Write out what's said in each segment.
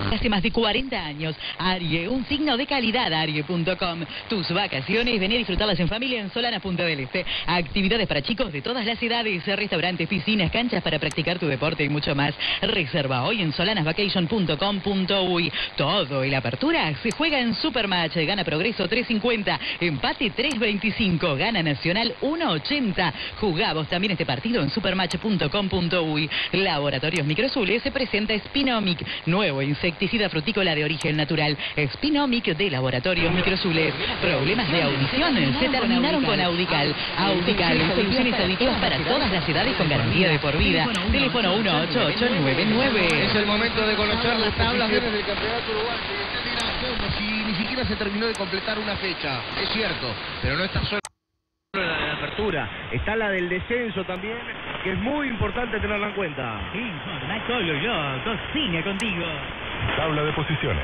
Hace más de 40 años, Arie, un signo de calidad, Arie.com. Tus vacaciones, vení a disfrutarlas en familia en Solana, Punta del Este. Actividades para chicos de todas las edades, restaurantes, piscinas, canchas para practicar tu deporte y mucho más. Reserva hoy en solanasvacation.com.uy. Todo en la apertura se juega en Supermatch. Gana Progreso 3.50, empate 3.25, gana Nacional 1.80. Jugá vos también este partido en supermatch.com.uy. Laboratorios Microzules se presenta Spinomic, nuevo insecticida frutícola de origen natural. Spinomic de Laboratorios Microzules. Problemas de audición se terminaron con Audical. Audical, soluciones auditivas para todas las edades con garantía de por vida. Teléfono 18899. Es el momento de conocer las tablas del campeonato uruguayo. Si ni siquiera se terminó de completar una fecha, es cierto, pero no está solo la de la apertura, está la del descenso también, que es muy importante tenerla en cuenta. Sí, no solo yo, cocina contigo. Tabla de posiciones.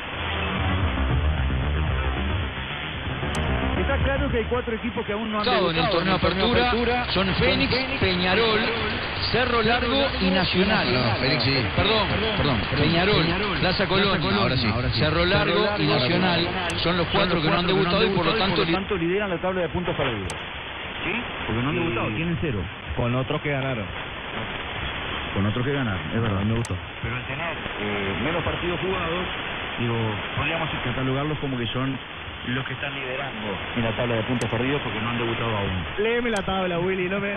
Está claro que hay 4 equipos que aún no han debutado en el torneo de apertura. Son Fénix, Peñarol, Cerro Largo y Nacional. No, Fénix sí. Perdón. Peñarol, Plaza Colonia, ahora sí. Cerro Largo y Nacional son los 4 que no han debutado y por lo tanto lideran la tabla de puntos perdidos. ¿Sí? Porque no han debutado, tienen 0. Con otros que ganaron. Es verdad, me gustó. Pero al tener menos partidos jugados, podríamos catalogarlos como que son los que están liderando en la tabla de puntos perdidos porque no han debutado aún. Léeme la tabla, Willy, no me...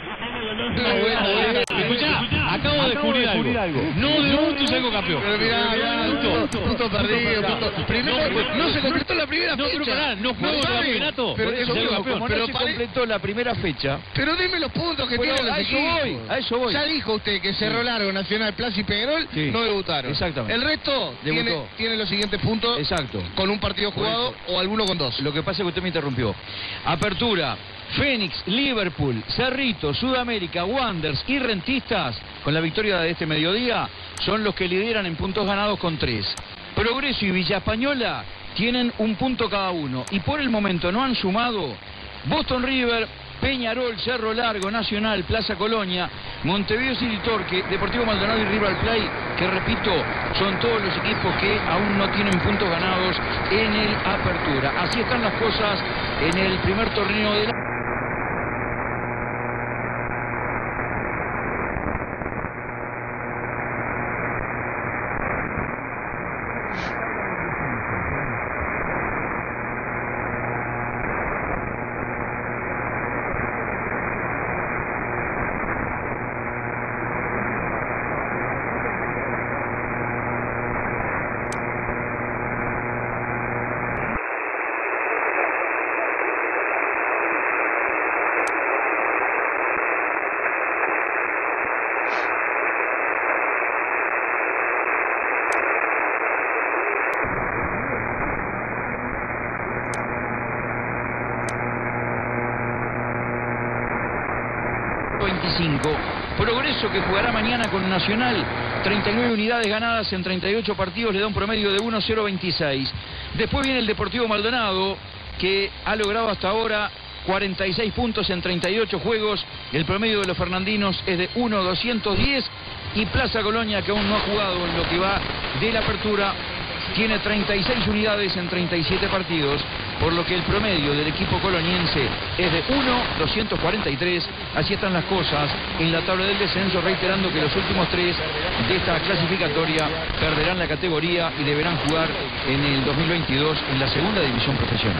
Escuchá, acabo de descubrir algo. No debuto y salgo campeón. Pero mirá, punto perdido, Primero, no se completó la primera fecha. No juego el campeonato. Pero eso como no se completó la primera fecha. Pero dime los puntos que tienen los equipos. A eso voy. Ya dijo usted que Cerro Largo, Nacional, Plaza y Peñarol no debutaron. Exactamente. El resto tiene los siguientes puntos. Exacto. Con un partido jugado o alguno con 2. Lo que pasa es que usted me interrumpió. Apertura, Fénix, Liverpool, Cerrito, Sudamérica, Wanderers y Rentistas, con la victoria de este mediodía, son los que lideran en puntos ganados con 3. Progreso y Villa Española tienen un punto cada uno. Y por el momento no han sumado Boston River, Peñarol, Cerro Largo, Nacional, Plaza Colonia, Montevideo City Torque, Deportivo Maldonado y River Plate, que repito, son todos los equipos que aún no tienen puntos ganados en el Apertura. Así están las cosas en el primer torneo de la... Progreso, que jugará mañana con Nacional, 39 unidades ganadas en 38 partidos, le da un promedio de 1.026. Después viene el Deportivo Maldonado, que ha logrado hasta ahora 46 puntos en 38 juegos, el promedio de los fernandinos es de 1.210, y Plaza Colonia, que aún no ha jugado en lo que va de la Apertura, tiene 36 unidades en 37 partidos, por lo que el promedio del equipo coloniense es de 1.243. Así están las cosas en la tabla del descenso, reiterando que los últimos 3 de esta clasificatoria perderán la categoría y deberán jugar en el 2022 en la segunda división profesional.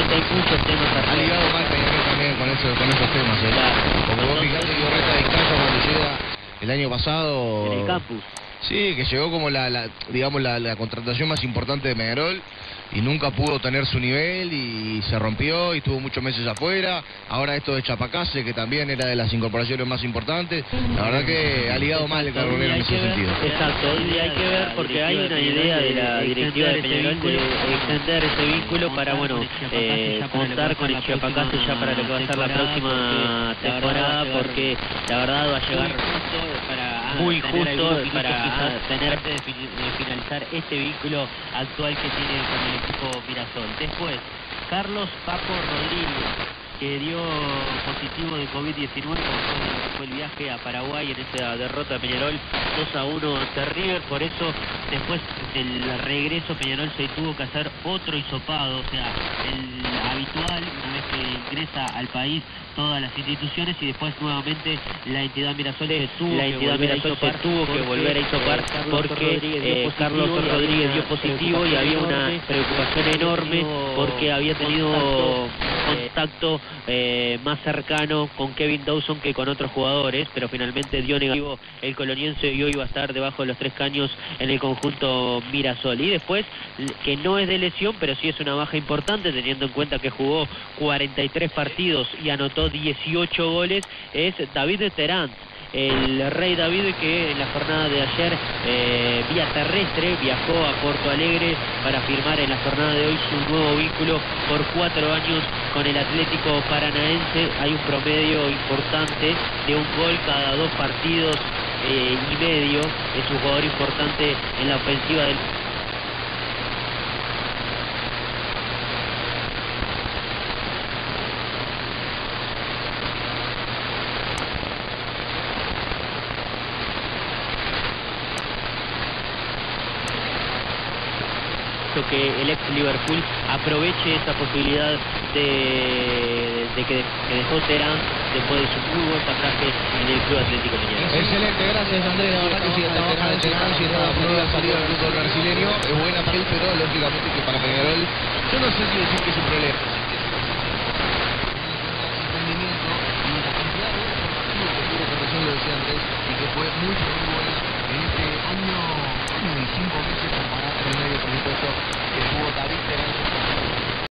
que hay muchos temas Ha ligado mal Peñarol también con esos temas. Como vos fijate que Reta descansa cuando llega el año pasado. En el campus. Sí, que llegó como digamos la contratación más importante de Peñarol y nunca pudo tener su nivel y se rompió y estuvo muchos meses afuera. Ahora esto de Chapacase, que también era de las incorporaciones más importantes. La verdad que ha ligado mal el Carbonero en ese sentido. Exacto, y hay que ver porque hay una idea de la directiva de Peñarol de extender ese vínculo para, bueno, contar con el Chapacase ya para lo que va a ser la próxima temporada, porque la verdad va a llegar muy justo para tener de finalizar este vínculo actual que tiene con el equipo Mirasol. Después, Carlos Papo Rodríguez, que dio positivo de COVID-19 cuando fue el viaje a Paraguay en esa derrota de Peñarol 2-1 ante River. Por eso, después del regreso, Peñarol se tuvo que hacer otro hisopado, o sea, el habitual, una vez que ingresa al país todas las instituciones, y después nuevamente la entidad Mirasol se tuvo que volver a hisopar porque Carlos Rodríguez dio positivo y había una preocupación enorme porque había tenido contacto más cercano con Kevin Dawson que con otros jugadores, pero finalmente dio negativo el coloniense y hoy va a estar debajo de los 3 caños en el conjunto Mirasol. Y después, que no es de lesión, pero sí es una baja importante teniendo en cuenta que jugó 43 partidos y anotó 18 goles, es David Terán, el Rey David, que en la jornada de ayer vía terrestre viajó a Porto Alegre para firmar en la jornada de hoy su nuevo vínculo por 4 años con el Atlético Paranaense. Hay un promedio importante de un gol cada 2 partidos y medio. Es un jugador importante en la ofensiva del que el ex Liverpool aproveche esa posibilidad de que dejó Terán después de su muy buen pasaje en el Club Atlético Peñarol. Excelente, gracias Andrés. La verdad que si está baja de Terán, si está prueba de salida del fútbol brasileño, es buena para él, pero lógicamente que para Peñarol, yo no sé si decir que es un problema.